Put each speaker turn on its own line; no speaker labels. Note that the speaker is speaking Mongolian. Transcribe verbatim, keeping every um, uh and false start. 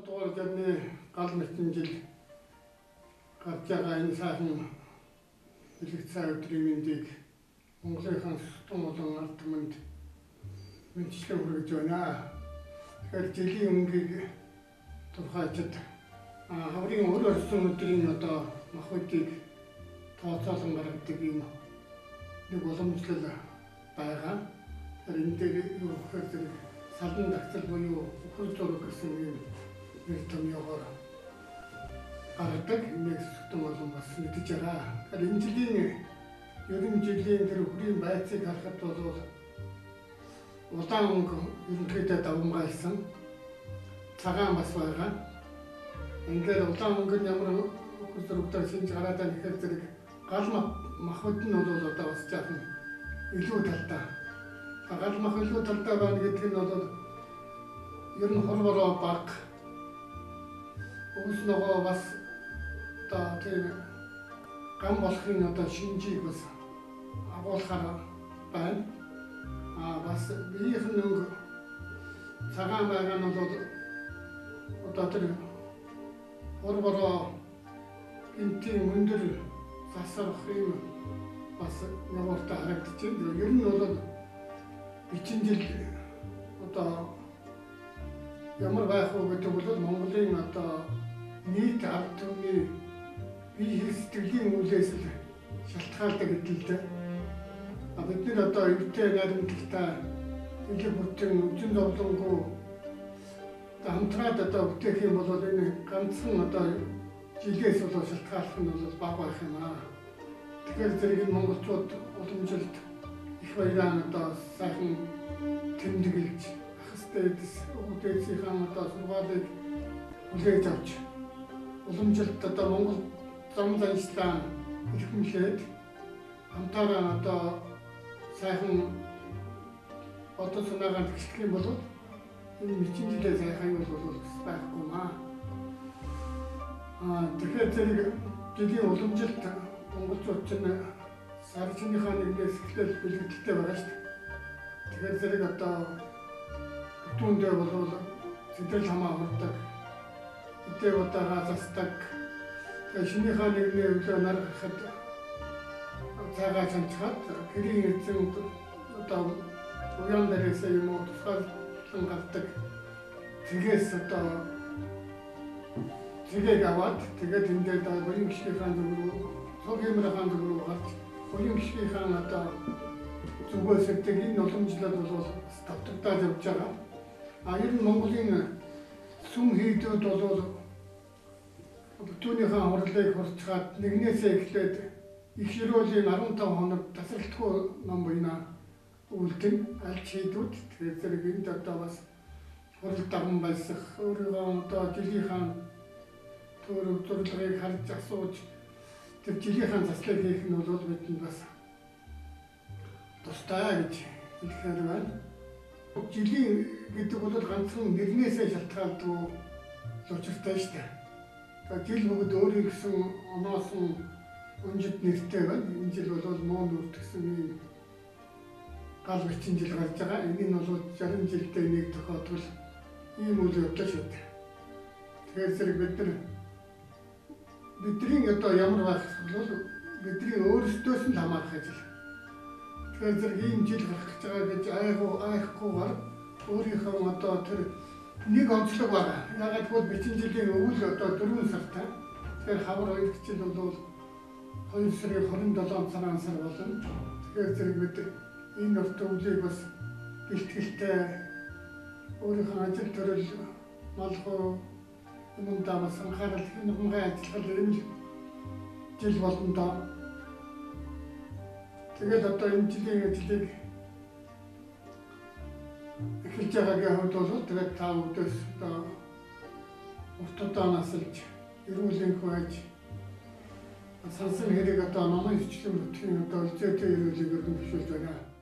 дугаар жирны гал мэтэн жил гарч байгаа энэ сайхан бэлэг цай өдрийн мэндийг Монголынхаа сүтэн болон ард түмэнд мэдчилэн хүргэж байна. Тэгэхээр жилийн өнгийг тухайчид хаврын өөр орсон өдрийн одоо махбодыг тооцоолон гаргадаг юм нэг боломжлол байгаа. Тэгэхээр энэ дээр юу гэхээр салан дагцал буюу өхөр зураг гэсэн юм нэг томьёогоор гаргадаг нэг сүтэн болон бас мэдэж байгаа. Тэгэхээр энэ жилийн ерөн жилийн тэр хүрийн байцыг харахад бол удаан өнгө ерөнхийдөө давмгайлсан цагаан бас байгаа. Ингээд удаан өнгө нь ямар өхөр зурагтай шинж гараад байгаа гэхээр зэрэг гал махбод нь бол одоо бас жаахан илүү талтай. Гал мах илүү талтай байна гэдэг нь бол ер нь хорвороо баг өвс нөгөө бас одоо тийм гам болохын одоо шинжийг бас агуулхаар байна. А бас биеийн өнгө цагаан байгаа нь бол одоо тэр хорвороо гинтийн өндөр засарх юм бас нууртай харагдаж байна. Ер нь бол бичин жил одоо ямар байх вэ гэдэг бол Монголын одоо нийт ард түмний бие сэтгэлийн үлээс л шалтгаалдаг гэдэлтэй. А бид нар одоо өвдөө найрамдлагатай энэ бүтэн үжин зовлонгүй хамтраад одоо бүтээх юм бол энэ ганцхан одоо жилээс бол шалтгааллах нь бол бага байх юм аа. Тэгэхээр зэрэг монголчууд уламжилт их баяраа одоо сайхан тэмдэглэж ахстэйс үүдээсийн одоо сургаалыг хүлээж авч уламжилт одоо Монгол зам заншлаа илэрхийлээд хамтаараа одоо сайхан одоо санаагаар тэгшлэх юм бол энэ мэчин жилээ сайхан юм бол байхгүй маа. Аа тэгэхээр зэрэг жилийн уламжилт монголчууд чинь сар чинийхаа нэгнээс эхлээл бэлгэлтэй байгаа шүү дээ. Тэгэхээр зэрэг одоо бүтүүндээ бол сэтэл хамаа хүрдэг. Эдээ удаага застдаг. Тэгээ шинийхаа нэгний өвлөө нар гарахад цагаа чамчаад гэрийн эзэн одоо уян дээрээс юм уу тусгаарлан гардаг. Тэгээс одоо тэгийг аваад тэгээд энэ дээр даа буян гişгийнхаа зүг рүү цогэмрийн зүг рүү гарч буян гişгийнхаа одоо зүгээс өгдөг энэ уламжлал бол тавтагдаад явж байгаа. А ер нь Монголын сүм хийдүүд бол бүтүүнийхээ хурлыг хурцгаад нэгнээсээ эхлээд их ширүүлийн арван таван хоног тасралтгүй ном буйна үлдэн аль хийдүүд тэгээд зэрэг энд одоо бас хурал даган байсах өөрийнхөө одоо жилийнхаа төрөв зурлагыг харж асууж тэр жилийнхаа заслыг хийх нь бол бидэнд бас тустай гэж хэлэхээр байна. Жилийн гэдэг бол ганцхан нэрнээсээ шалтгаалдаг учиртай шүү дээ. Тэгээ жил бүгд өөрийн гэсэн оноос нь өнжид нэртэй байна. Энэ жил бол муу нүртгсэн юм гал бичин жил гарч байгаа. Энэ нь бол шарин жилдээ нэг тохиолдол ийм үйл явдал шүү дээ. Тэгэхээр зэрэг бид нар бидний одоо ямар байх бол бидний өөрсдөөс нь хамаарах ажил. Тэгэхээр зэрэг ийм жил гарах гэж байгаа гэж айгуу айхгүйгээр өөрийнхөө одоо тэр нэг онцлог байгаа. Ягаад гэвэл бичин жилийн өвөл одоо дөрвөн сартай. Тэгэхээр хавар хоёр жил бол хоёр сарын хорин долоон цагаан сар болно. Тэгэхээр зэрэг бид энэ урт өвлийг бас бэлтгэлтэй өөрийнхөө ажил төрөл малхуу юмдаа бас анхаарал хэмжээ ажиллах юм жил болно доо. Тэгээд одоо энэ жилийн ажлыг эхэлж байгаагийн хувьд бол тэгээд та бүдээс одоо урт удаанаас л эрүүлэн хувааж сансан хэрэг одоо номын хвчлэн бүтгийн одоо үлзээтэй эрүүлгийг өргөн бишүүлж байна.